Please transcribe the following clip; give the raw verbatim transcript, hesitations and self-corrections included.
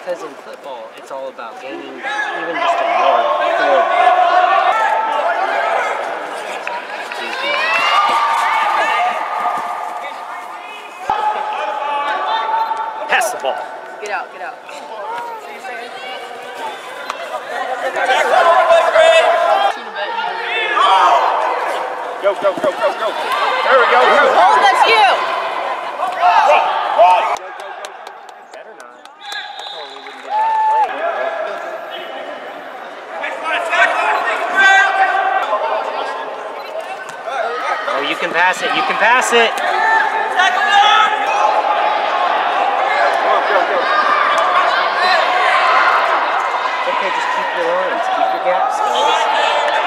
because in football, it's all about gaining even just a yard forward. Pass the ball. Get out, get out. Go, go, go, go, go. There we go. Oh, that's you. Better not. That's all we wouldn't get out of play. Oh, you can pass it. You can pass it. Okay, just keep your lines. Keep your gaps, guys.